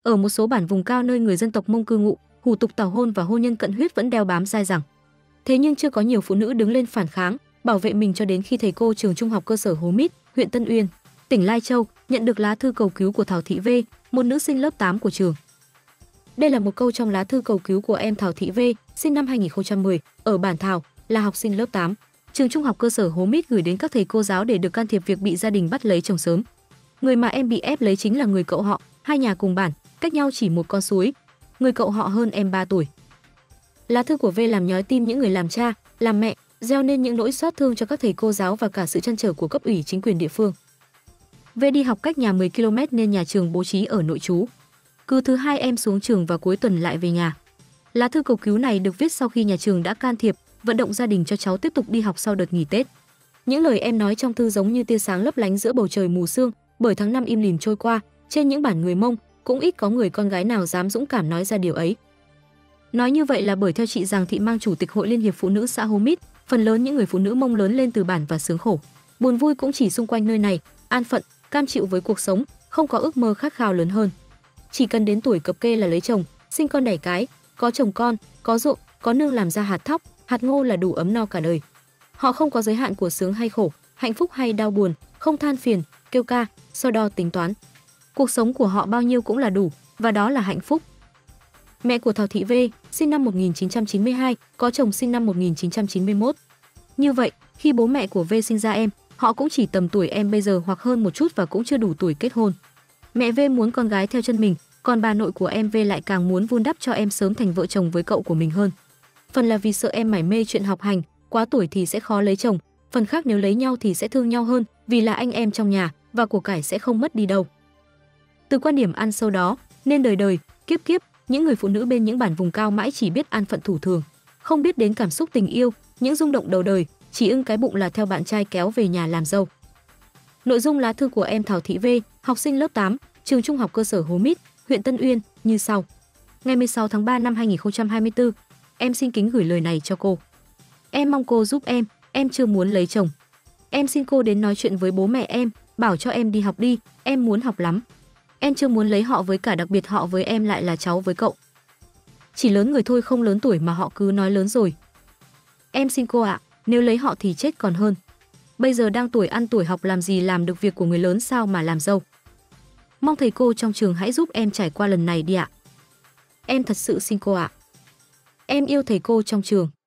Ở một số bản vùng cao nơi người dân tộc Mông cư ngụ, hủ tục tảo hôn và hôn nhân cận huyết vẫn đeo bám dai dẳng. Thế nhưng chưa có nhiều phụ nữ đứng lên phản kháng, bảo vệ mình cho đến khi thầy cô trường trung học cơ sở Hố Mít, huyện Tân Uyên, tỉnh Lai Châu nhận được lá thư cầu cứu của Thảo Thị V, một nữ sinh lớp 8 của trường. Đây là một câu trong lá thư cầu cứu của em Thảo Thị V, sinh năm 2010, ở bản Thảo, là học sinh lớp 8, trường trung học cơ sở Hố Mít gửi đến các thầy cô giáo để được can thiệp việc bị gia đình bắt lấy chồng sớm. Người mà em bị ép lấy chính là người cậu họ, hai nhà cùng bản, cách nhau chỉ một con suối. Người cậu họ hơn em 3 tuổi. Lá thư của V làm nhói tim những người làm cha, làm mẹ, gieo nên những nỗi xót thương cho các thầy cô giáo và cả sự trăn trở của cấp ủy chính quyền địa phương. V đi học cách nhà 10 km nên nhà trường bố trí ở nội trú. Cứ thứ hai em xuống trường và cuối tuần lại về nhà. Lá thư cầu cứu này được viết sau khi nhà trường đã can thiệp, vận động gia đình cho cháu tiếp tục đi học sau đợt nghỉ Tết. Những lời em nói trong thư giống như tia sáng lấp lánh giữa bầu trời mù sương, bởi tháng năm im lìm trôi qua, trên những bản người Mông cũng ít có người con gái nào dám dũng cảm nói ra điều ấy. Nói như vậy là bởi theo chị Giàng Thị Mang, chủ tịch Hội Liên hiệp Phụ nữ xã Hố Mít, phần lớn những người phụ nữ Mông lớn lên từ bản và sướng khổ, buồn vui cũng chỉ xung quanh nơi này, an phận, cam chịu với cuộc sống, không có ước mơ khát khao lớn hơn. Chỉ cần đến tuổi cập kê là lấy chồng, sinh con đẻ cái, có chồng con, có ruộng, có nương làm ra hạt thóc, hạt ngô là đủ ấm no cả đời. Họ không có giới hạn của sướng hay khổ, hạnh phúc hay đau buồn, không than phiền, kêu ca, so đo tính toán. Cuộc sống của họ bao nhiêu cũng là đủ, và đó là hạnh phúc. Mẹ của Thảo Thị V, sinh năm 1992, có chồng sinh năm 1991. Như vậy, khi bố mẹ của V sinh ra em, họ cũng chỉ tầm tuổi em bây giờ hoặc hơn một chút và cũng chưa đủ tuổi kết hôn. Mẹ V muốn con gái theo chân mình, còn bà nội của em V lại càng muốn vun đắp cho em sớm thành vợ chồng với cậu của mình hơn. Phần là vì sợ em mải mê chuyện học hành, quá tuổi thì sẽ khó lấy chồng, phần khác nếu lấy nhau thì sẽ thương nhau hơn, vì là anh em trong nhà và của cải sẽ không mất đi đâu. Từ quan điểm ăn sâu đó, nên đời đời, kiếp kiếp, những người phụ nữ bên những bản vùng cao mãi chỉ biết an phận thủ thường, không biết đến cảm xúc tình yêu, những rung động đầu đời, chỉ ưng cái bụng là theo bạn trai kéo về nhà làm dâu. Nội dung lá thư của em Thảo Thị V, học sinh lớp 8, trường trung học cơ sở Hố Mít, huyện Tân Uyên như sau. Ngày 16 tháng 3 năm 2024, em xin kính gửi lời này cho cô. Em mong cô giúp em chưa muốn lấy chồng. Em xin cô đến nói chuyện với bố mẹ em, bảo cho em đi học đi, em muốn học lắm. Em chưa muốn lấy họ, với cả đặc biệt họ với em lại là cháu với cậu. Chỉ lớn người thôi, không lớn tuổi mà họ cứ nói lớn rồi. Em xin cô ạ, nếu lấy họ thì chết còn hơn. Bây giờ đang tuổi ăn tuổi học, làm gì làm được việc của người lớn sao mà làm dâu. Mong thầy cô trong trường hãy giúp em trải qua lần này đi ạ. Em thật sự xin cô ạ. Em yêu thầy cô trong trường.